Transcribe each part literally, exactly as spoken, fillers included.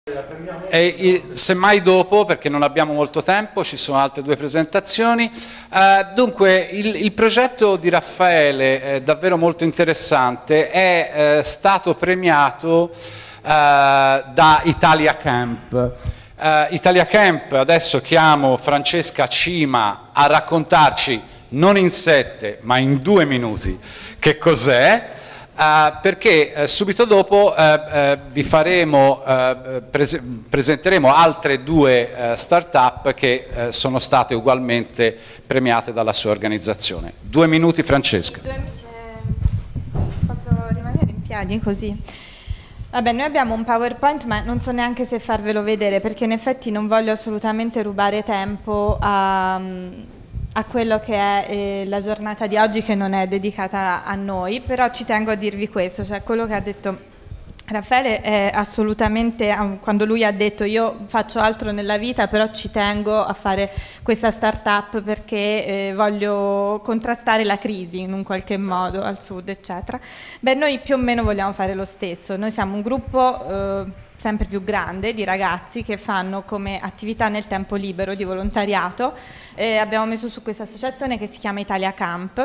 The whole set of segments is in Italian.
E semmai dopo, perché non abbiamo molto tempo, ci sono altre due presentazioni. Eh, dunque, il, il progetto di Raffaele è davvero molto interessante, è eh, stato premiato eh, da Italia Camp. Eh, Italia Camp, adesso chiamo Francesca Cima a raccontarci, non in sette, ma in due minuti, che cos'è. Uh, perché uh, subito dopo uh, uh, vi faremo, uh, prese presenteremo altre due uh, start-up che uh, sono state ugualmente premiate dalla sua organizzazione. Due minuti, Francesca. Due, eh, posso rimanere in piedi così? Vabbè, noi abbiamo un PowerPoint, ma non so neanche se farvelo vedere, perché in effetti non voglio assolutamente rubare tempo a... Um, a quello che è eh, la giornata di oggi, che non è dedicata a noi, però ci tengo a dirvi questo, cioè quello che ha detto Raffaele è assolutamente, quando lui ha detto io faccio altro nella vita però ci tengo a fare questa startup perché eh, voglio contrastare la crisi in un qualche modo al sud eccetera, beh noi più o meno vogliamo fare lo stesso, noi siamo un gruppo eh, sempre più grande di ragazzi che fanno come attività nel tempo libero di volontariato, eh, abbiamo messo su questa associazione che si chiama Italia Camp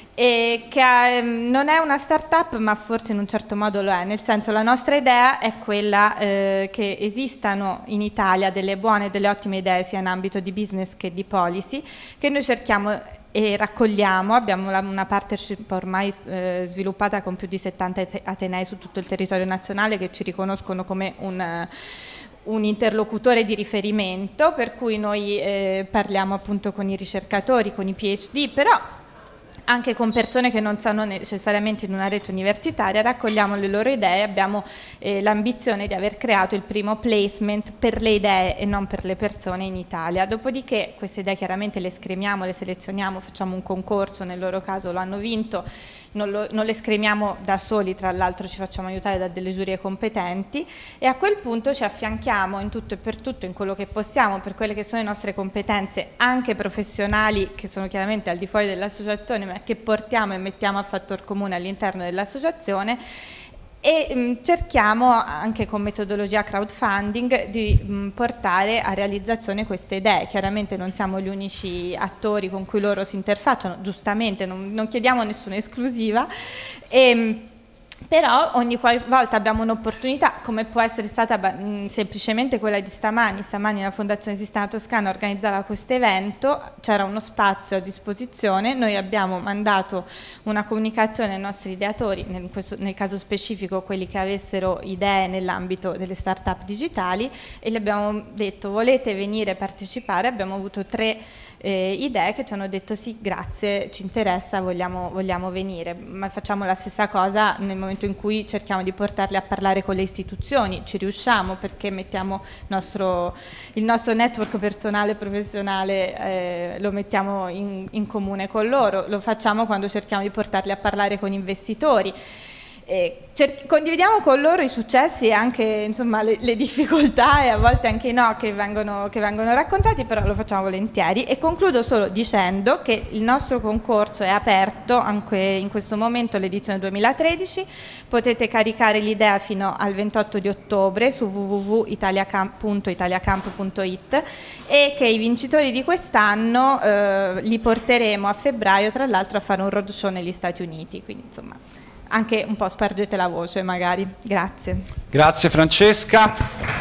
e che ha, non è una start-up ma forse in un certo modo lo è, nel senso la nostra idea è quella eh, che esistano in Italia delle buone e delle ottime idee sia in ambito di business che di policy che noi cerchiamo e raccogliamo, abbiamo la, una partnership ormai eh, sviluppata con più di settanta atenei su tutto il territorio nazionale che ci riconoscono come un, un interlocutore di riferimento, per cui noi eh, parliamo appunto con i ricercatori, con i PhD, però anche con persone che non stanno necessariamente in una rete universitaria, raccogliamo le loro idee, abbiamo eh, l'ambizione di aver creato il primo placement per le idee e non per le persone in Italia. Dopodiché queste idee chiaramente le scremiamo, le selezioniamo, facciamo un concorso, nel loro caso lo hanno vinto, non, lo, non le scremiamo da soli, tra l'altro ci facciamo aiutare da delle giurie competenti e a quel punto ci affianchiamo in tutto e per tutto, in quello che possiamo, per quelle che sono le nostre competenze anche professionali, che sono chiaramente al di fuori dell'associazione, ma che portiamo e mettiamo a fattor comune all'interno dell'associazione e mh, cerchiamo anche con metodologia crowdfunding di mh, portare a realizzazione queste idee. Chiaramente non siamo gli unici attori con cui loro si interfacciano, giustamente non, non chiediamo nessuna esclusiva e, mh, però ogni volta abbiamo un'opportunità, come può essere stata mh, semplicemente quella di stamani. Stamani la Fondazione Sistema Toscana organizzava questo evento, c'era uno spazio a disposizione, noi abbiamo mandato una comunicazione ai nostri ideatori, nel, questo, nel caso specifico quelli che avessero idee nell'ambito delle start-up digitali, e gli abbiamo detto volete venire a partecipare, abbiamo avuto tre eh, idee che ci hanno detto sì grazie, ci interessa, vogliamo, vogliamo venire, ma facciamo la stessa cosa nel momento in cui cerchiamo di portarli a parlare con le istituzioni, ci riusciamo perché mettiamo nostro, il nostro network personale e professionale eh, lo mettiamo in, in comune con loro, lo facciamo quando cerchiamo di portarli a parlare con investitori. Eh, condividiamo con loro i successi e anche insomma, le, le difficoltà e a volte anche i no che vengono, che vengono raccontati, però lo facciamo volentieri e concludo solo dicendo che il nostro concorso è aperto anche in questo momento, l'edizione duemilatredici, potete caricare l'idea fino al ventotto di ottobre su w w w punto italiacamp punto it e che i vincitori di quest'anno eh, li porteremo a febbraio tra l'altro a fare un roadshow negli Stati Uniti, quindi insomma anche un po' spargete la voce magari. Grazie. Grazie Francesca.